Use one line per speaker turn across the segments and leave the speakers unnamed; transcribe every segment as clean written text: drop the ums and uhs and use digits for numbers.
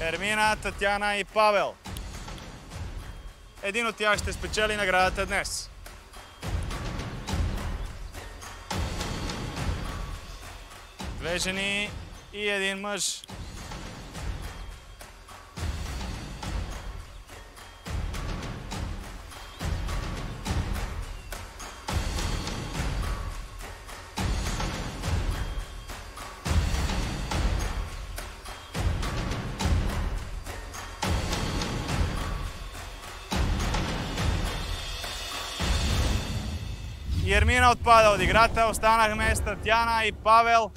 Ермина, Татяна и Павел. Един от тях ще спечели наградата днес. Две жени и един мъж. Ермина отпада от играта, останахме с Татяна и Павел.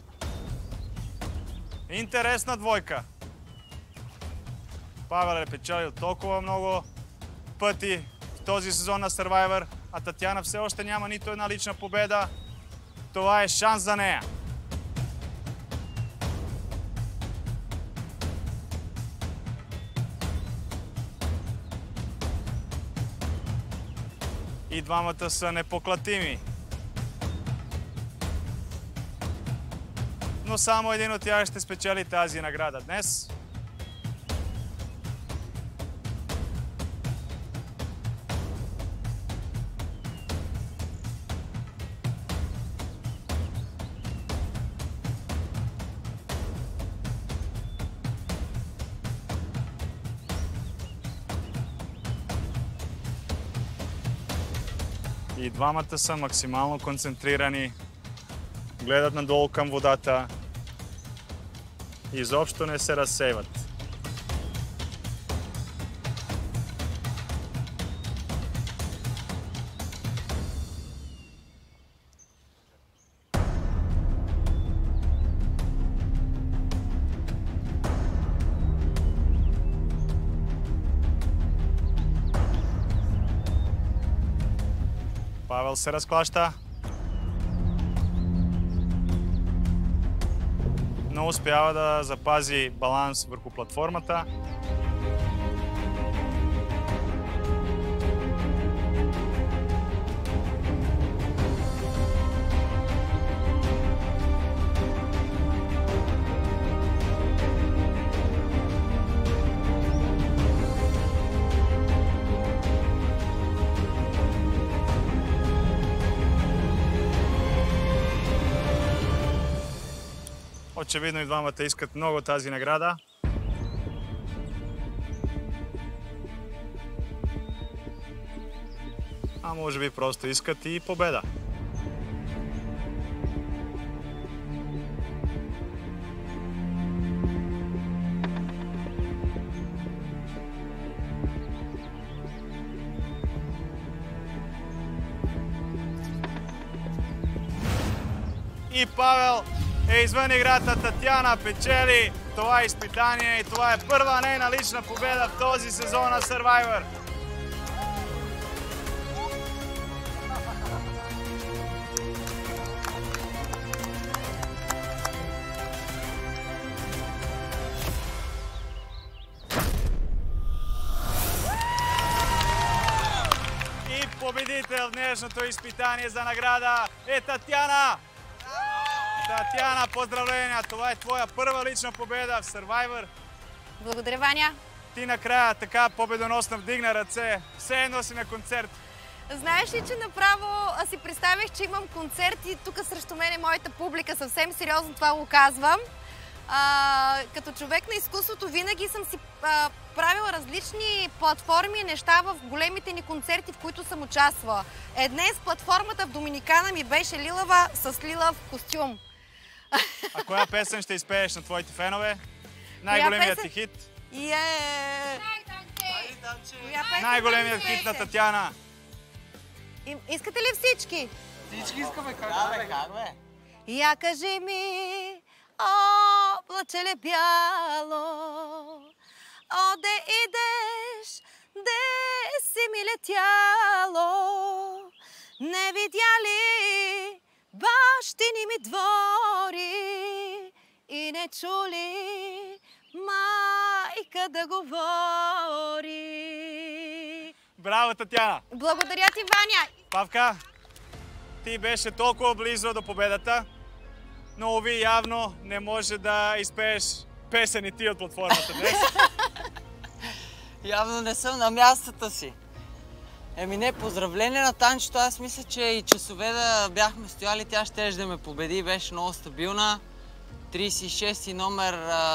Интересна двойка. Павел е печелил толкова много пъти в този сезон на Survivor, а Татяна все още няма нито една лична победа. Това е шанс за нея. И двамата са непоклатими. Но само един от тях ще спечели тази награда днес. И двамата са максимално концентрирани, гледат надолу към водата, изобщо не се разсейват. Павел се разклаща, но успява да запази баланс върху платформата. Очевидно и двамата искат много тази награда. А може би просто искат и победа. И Павел е извън играта. Татяна печели това изпитание и това е първа нейна лична победа в този сезон на Survivor. И победител в днешното изпитание за награда е Татяна. Татяна, поздравления! Това е твоя първа лична победа в Survivor.
Благодаря, Ваня.
Ти накрая така победоносно вдигна ръце. Все едно си на концерт.
Знаеш ли, че направо си представих, че имам концерт и тук срещу мен е моята публика. Съвсем сериозно това го казвам. Като човек на изкуството винаги съм си правила различни платформи и неща в големите ни концерти, в които съм участвала. Днес платформата в Доминикана ми беше лилава с лилав костюм.
А коя песен ще изпееш на твоите фенове? Най-големият ти хит? Най-големият хит на Татяна.
Искате ли всички?
Всички искаме, как бе?
Я кажи ми, облаче бяло, де идеш, де си ми летяло, не видя ли бащини ми двори и не чули майка да говори.
Браво, Татяна!
Благодаря ти, Ваня!
Павка, ти беше толкова близо до победата, но уви явно не може да изпееш песен и ти от платформата днес.
Явно не съм на мястото си. Еми не, поздравление на Танчето. Аз мисля, че и часове да бяхме стояли, тя щеше да ме победи. Беше много стабилна. 36 номер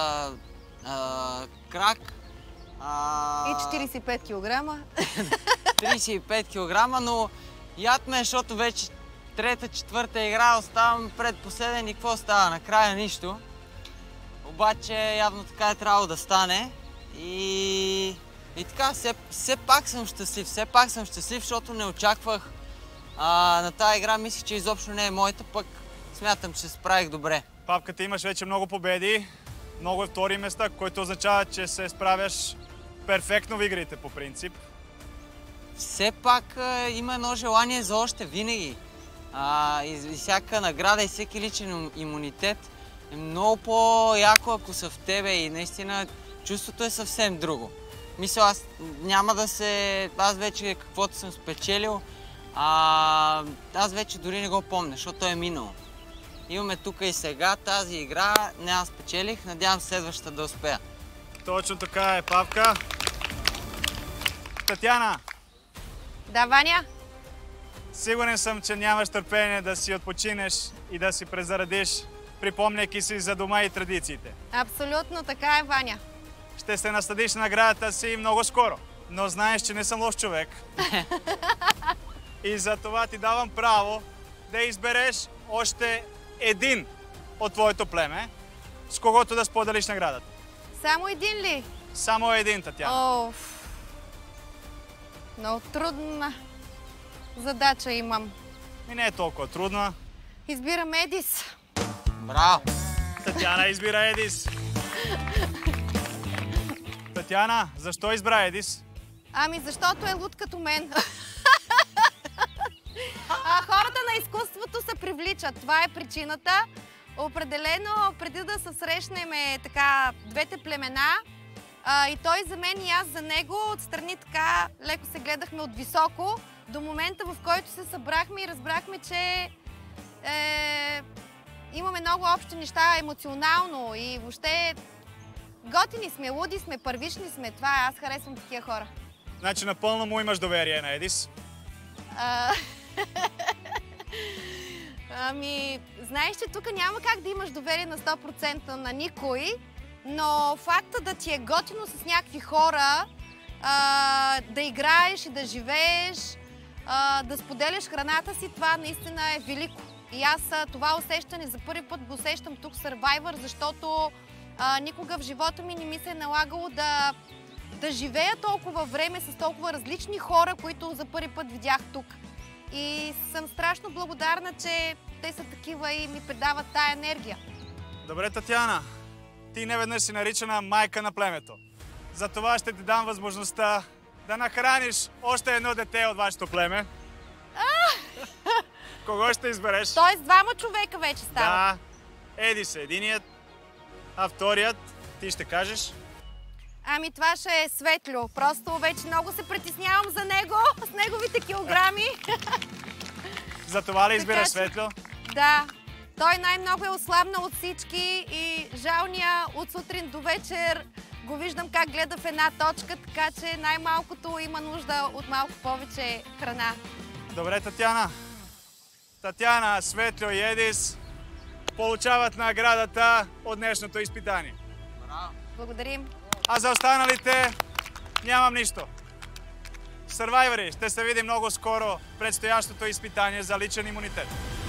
крак.
И 45 кг.
35 кг, но яд ме, защото вече трета, четвърта игра, оставам предпоследен и какво става? Накрая нищо. Обаче явно така е трябвало да стане. И така, все пак съм щастлив, защото не очаквах на тази игра. Мислих, че изобщо не е моята, пък смятам, че се справих добре.
Папка, ти имаш вече много победи, много втори места, което означава, че се справяш перфектно в игрите по принцип.
Все пак има едно желание за още винаги. И всяка награда и всеки личен имунитет е много по-яко, ако са в тебе, и наистина чувството е съвсем друго. Мисля, аз няма да се... Аз вече каквото съм спечелил, аз вече дори не го помня, защото е минало. Имаме тук и сега тази игра, не аз спечелих, надявам следващата да успея.
Точно така е, Павка. Татяна!
Да, Ваня?
Сигурен съм, че нямаш търпение да си отпочинеш и да си презаредиш, припомняйки си за дома и традициите.
Абсолютно така е, Ваня.
Ще се насладиш наградата си много скоро, но знаеш, че не съм лош човек. И за това ти давам право да избереш още един от твоето племе, с когото да споделиш наградата.
Само един ли?
Само един, Татяна.
Много трудна задача имам.
И не е толкова трудна.
Избирам Едис.
Браво!
Татяна избира Едис. Татяна, защо избра Едис?
Ами защото е луд като мен. Хората на изкуството се привличат. Това е причината. Определено, преди да се срещнем така двете племена, и той за мен и аз за него, отстрани така леко се гледахме от високо, до момента, в който се събрахме и разбрахме, че имаме много общи неща емоционално и въобще готини сме, луди сме, първични сме. Това е, аз харесвам такива хора.
Значи напълно му имаш доверие на Едис?
Ами, знаеш, че тук няма как да имаш доверие на 100% на никой, но факта да ти е готино с някакви хора, да играеш и да живееш, да споделяш храната си, това наистина е велико. И аз това усещане за първи път го усещам тук в Survivor, защото никога в живота ми не ми се е налагало да живея толкова време с толкова различни хора, които за първи път видях тук. И съм страшно благодарна, че те са такива и ми предават тая енергия.
Добре, Татяна, ти неведнъж си наричана майка на племето. Затова ще ти дам възможността да нахраниш още едно дете от вашето племе. Кого ще избереш?
Тоест двама човека вече става.
Да, Едис е единият, а вторият ти ще кажеш?
Ами това ще е Светлю. Просто вече много се притеснявам за него, с неговите килограми.
За това ли избираш Светлю?
Да. Той най-много е ослабнал от всички и жалния от сутрин до вечер го виждам как гледа в една точка, така че най-малкото има нужда от малко повече храна.
Добре, Татяна. Татяна, Светлю и Едис получават наградата от днешното изпитание.
Браво!
Благодарим.
А за останалите нямам нищо. Survivor, ще се видим много скоро в предстоящото изпитание за личен имунитет.